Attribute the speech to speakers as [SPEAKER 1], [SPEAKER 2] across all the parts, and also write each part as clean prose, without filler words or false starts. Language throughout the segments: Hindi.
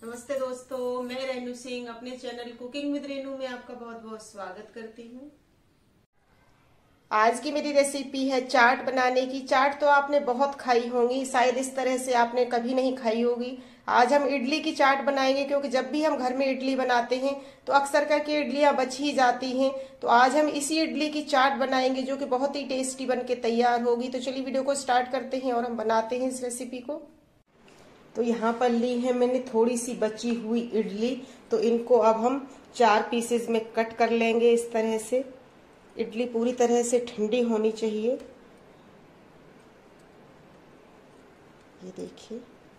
[SPEAKER 1] नमस्ते दोस्तों, मैं रेनू सिंह अपने चैनल कुकिंग विद रेनू में आपका बहुत बहुत स्वागत करती हूँ। आज की मेरी रेसिपी है चाट बनाने की। चाट तो आपने बहुत खाई होंगी, शायद इस तरह से आपने कभी नहीं खाई होगी। आज हम इडली की चाट बनाएंगे, क्योंकि जब भी हम घर में इडली बनाते हैं तो अक्सर करके इडलियां बच ही जाती हैं। तो आज हम इसी इडली की चाट बनाएंगे जो कि बहुत ही टेस्टी बन के तैयार होगी। तो चलिए वीडियो को स्टार्ट करते हैं और हम बनाते हैं इस रेसिपी को। तो यहाँ पर ली है मैंने थोड़ी सी बची हुई इडली। तो इनको अब हम 4 पीसेज में कट कर लेंगे इस तरह से। इडली पूरी तरह से ठंडी होनी चाहिए। ये देखिए,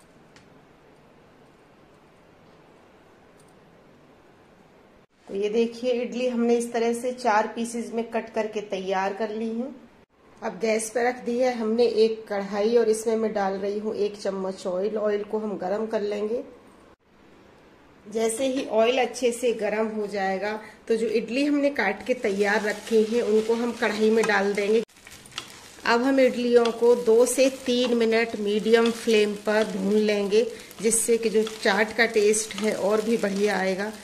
[SPEAKER 1] तो ये देखिए इडली हमने इस तरह से 4 पीसेज में कट करके तैयार कर ली है। अब गैस पर रख दी है हमने एक कढ़ाई और इसमें मैं डाल रही हूँ 1 चम्मच ऑयल। ऑयल को हम गरम कर लेंगे। जैसे ही ऑयल अच्छे से गरम हो जाएगा तो जो इडली हमने काट के तैयार रखी है उनको हम कढ़ाई में डाल देंगे। अब हम इडलियों को 2 से 3 मिनट मीडियम फ्लेम पर भून लेंगे, जिससे कि जो चाट का टेस्ट है और भी बढ़िया आएगा।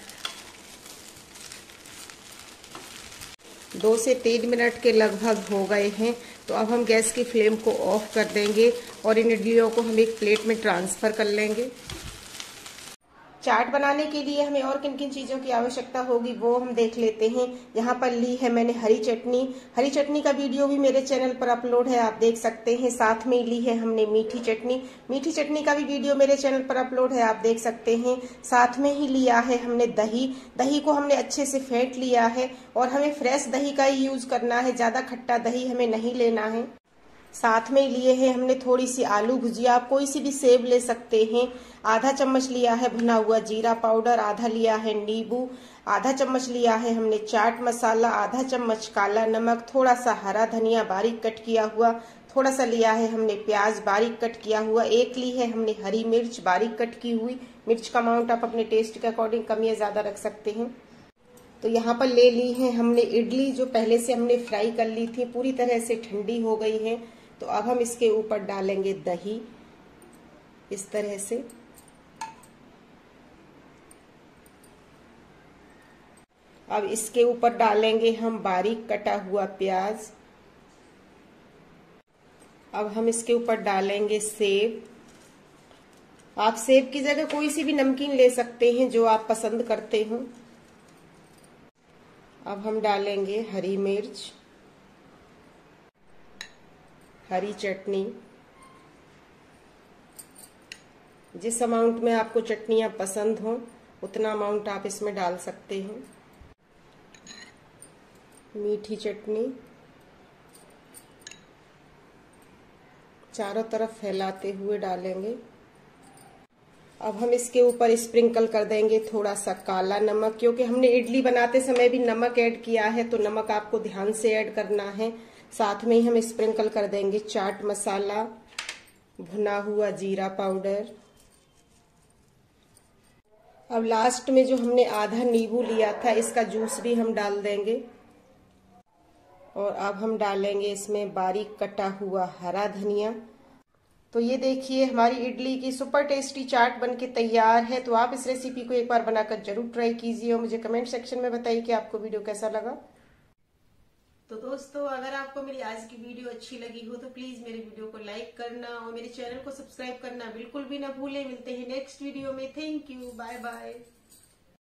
[SPEAKER 1] 2 से 3 मिनट के लगभग हो गए हैं। तो अब हम गैस की फ्लेम को ऑफ कर देंगे और इन इडलियों को हम एक प्लेट में ट्रांसफर कर लेंगे। चाट बनाने के लिए हमें और किन किन चीज़ों की आवश्यकता होगी वो हम देख लेते हैं। यहाँ पर ली है मैंने हरी चटनी। हरी चटनी का वीडियो भी मेरे चैनल पर अपलोड है, आप देख सकते हैं। साथ में ली है हमने मीठी चटनी। मीठी चटनी का भी वीडियो मेरे चैनल पर अपलोड है, आप देख सकते हैं। साथ में ही लिया है हमने दही। दही को हमने अच्छे से फेंट लिया है और हमें फ्रेश दही का ही यूज करना है, ज्यादा खट्टा दही हमें नहीं लेना है। साथ में लिए हैं हमने थोड़ी सी आलू भुजिया, आप कोई सी भी सेव ले सकते हैं। आधा चम्मच लिया है भुना हुआ जीरा पाउडर, आधा लिया है नींबू, आधा चम्मच लिया है हमने चाट मसाला, आधा चम्मच काला नमक, थोड़ा सा हरा धनिया बारीक कट किया हुआ, थोड़ा सा लिया है हमने प्याज बारीक कट किया हुआ, एक ली है हमने हरी मिर्च बारीक कट की हुई। मिर्च का अमाउंट आप अपने टेस्ट के अकॉर्डिंग कम या ज्यादा रख सकते हैं। तो यहाँ पर ले ली है हमने इडली, जो पहले से हमने फ्राई कर ली थी, पूरी तरह से ठंडी हो गई है। तो अब हम इसके ऊपर डालेंगे दही इस तरह से। अब इसके ऊपर डालेंगे हम बारीक कटा हुआ प्याज। अब हम इसके ऊपर डालेंगे सेव। आप सेव की जगह कोई सी भी नमकीन ले सकते हैं जो आप पसंद करते हो। अब हम डालेंगे हरी मिर्च, हरी चटनी। जिस अमाउंट में आपको चटनियाँ पसंद हो उतना अमाउंट आप इसमें डाल सकते हैं। मीठी चटनी चारों तरफ फैलाते हुए डालेंगे। अब हम इसके ऊपर स्प्रिंकल कर देंगे थोड़ा सा काला नमक, क्योंकि हमने इडली बनाते समय भी नमक ऐड किया है, तो नमक आपको ध्यान से ऐड करना है। साथ में ही हम स्प्रिंकल कर देंगे चाट मसाला, भुना हुआ जीरा पाउडर। अब लास्ट में जो हमने आधा नींबू लिया था इसका जूस भी हम डाल देंगे। और अब हम डालेंगे इसमें बारीक कटा हुआ हरा धनिया। तो ये देखिए हमारी इडली की सुपर टेस्टी चाट बनके तैयार है। तो आप इस रेसिपी को एक बार बनाकर जरूर ट्राई कीजिए और मुझे कमेंट सेक्शन में बताइए कि आपको वीडियो कैसा लगा। तो दोस्तों, अगर आपको मेरी आज की वीडियो अच्छी लगी हो तो प्लीज मेरे वीडियो को लाइक करना और मेरे चैनल को सब्सक्राइब करना बिल्कुल भी ना भूलें। मिलते हैं नेक्स्ट वीडियो में। Thank you, bye bye.